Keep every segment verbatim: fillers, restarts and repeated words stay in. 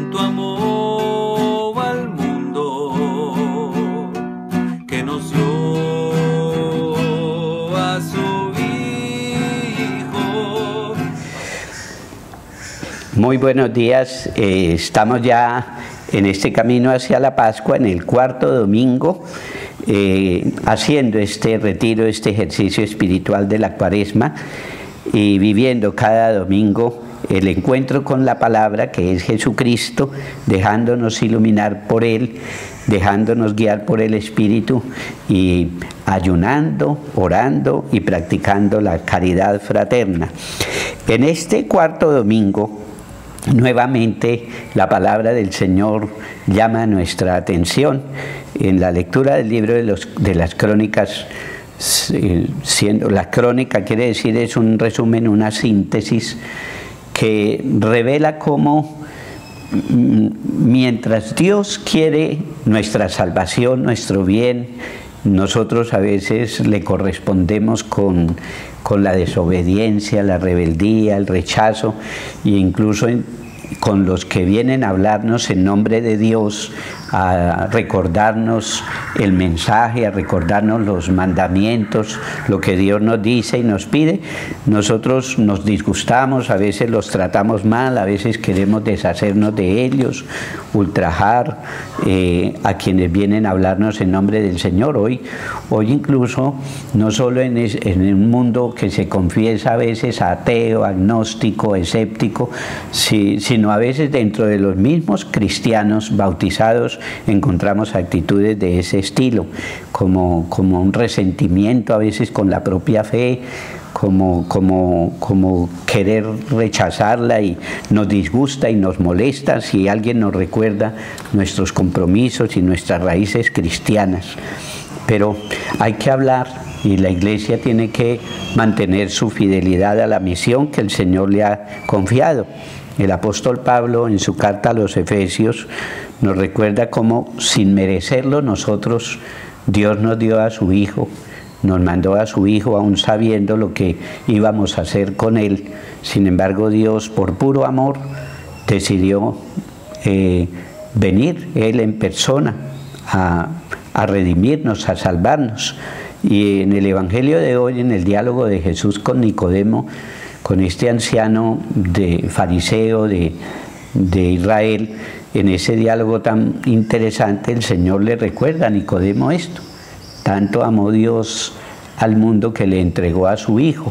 tanto amó al mundo que nos dio a su Hijo. Muy buenos días, eh, estamos ya en este camino hacia la Pascua, en el cuarto domingo, eh, haciendo este retiro, este ejercicio espiritual de la Cuaresma y viviendo cada domingo el encuentro con la palabra que es Jesucristo, dejándonos iluminar por Él, dejándonos guiar por el Espíritu y ayunando, orando y practicando la caridad fraterna. En este cuarto domingo, nuevamente la palabra del Señor llama nuestra atención. En la lectura del libro de, los, de las crónicas, siendo la crónica quiere decir es un resumen, una síntesis que revela cómo mientras Dios quiere nuestra salvación, nuestro bien, nosotros a veces le correspondemos con, con la desobediencia, la rebeldía, el rechazo, e incluso en, con los que vienen a hablarnos en nombre de Dios, a recordarnos el mensaje, a recordarnos los mandamientos, lo que Dios nos dice y nos pide, nosotros nos disgustamos, a veces los tratamos mal, a veces queremos deshacernos de ellos, ultrajar eh, a quienes vienen a hablarnos en nombre del Señor. Hoy, hoy incluso, no solo en, es, en un mundo que se confiesa a veces ateo, agnóstico, escéptico, si, sino a veces dentro de los mismos cristianos bautizados encontramos actitudes de ese estilo, como, como un resentimiento a veces con la propia fe, como, como, como querer rechazarla, y nos disgusta y nos molesta si alguien nos recuerda nuestros compromisos y nuestras raíces cristianas. Pero hay que hablar y la Iglesia tiene que mantener su fidelidad a la misión que el Señor le ha confiado. El apóstol Pablo, en su carta a los Efesios, nos recuerda cómo sin merecerlo nosotros, Dios nos dio a su Hijo, nos mandó a su Hijo aún sabiendo lo que íbamos a hacer con Él. Sin embargo, Dios, por puro amor, decidió eh, venir Él en persona a, a redimirnos, a salvarnos. Y en el Evangelio de hoy, en el diálogo de Jesús con Nicodemo, con este anciano de fariseo de, de Israel, en ese diálogo tan interesante, el Señor le recuerda a Nicodemo esto: tanto amó Dios al mundo que le entregó a su Hijo,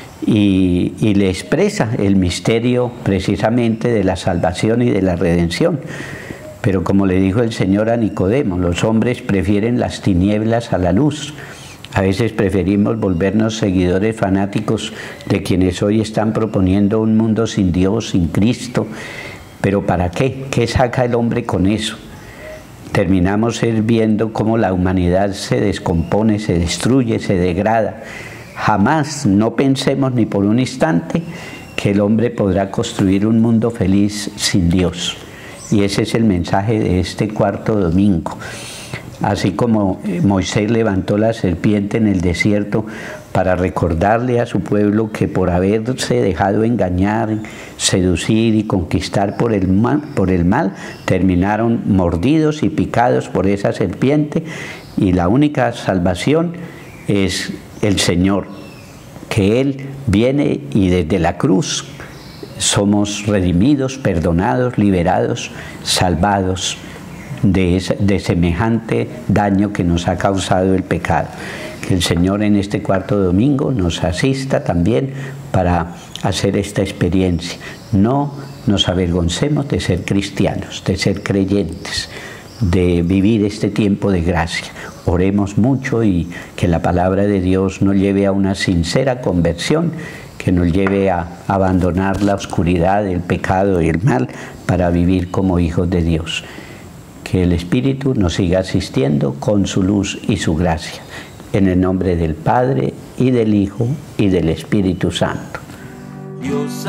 y, y le expresa el misterio precisamente de la salvación y de la redención. Pero como le dijo el Señor a Nicodemo, los hombres prefieren las tinieblas a la luz. A veces preferimos volvernos seguidores fanáticos de quienes hoy están proponiendo un mundo sin Dios, sin Cristo. ¿Pero para qué? ¿Qué saca el hombre con eso? Terminamos viendo cómo la humanidad se descompone, se destruye, se degrada. Jamás, no pensemos ni por un instante que el hombre podrá construir un mundo feliz sin Dios. Y ese es el mensaje de este cuarto domingo. Así como Moisés levantó la serpiente en el desierto para recordarle a su pueblo que por haberse dejado engañar, seducir y conquistar por el mal, por el mal, terminaron mordidos y picados por esa serpiente, y la única salvación es el Señor, que Él viene y desde la cruz somos redimidos, perdonados, liberados, salvados De, ese, de semejante daño que nos ha causado el pecado. Que el Señor en este cuarto domingo nos asista también para hacer esta experiencia. No nos avergoncemos de ser cristianos, de ser creyentes, de vivir este tiempo de gracia. Oremos mucho y que la palabra de Dios nos lleve a una sincera conversión, que nos lleve a abandonar la oscuridad, el pecado y el mal para vivir como hijos de Dios. Que el Espíritu nos siga asistiendo con su luz y su gracia. En el nombre del Padre, y del Hijo, y del Espíritu Santo. Dios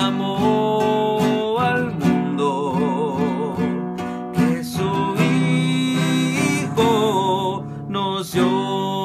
amó al mundo, que su Hijo nos dio.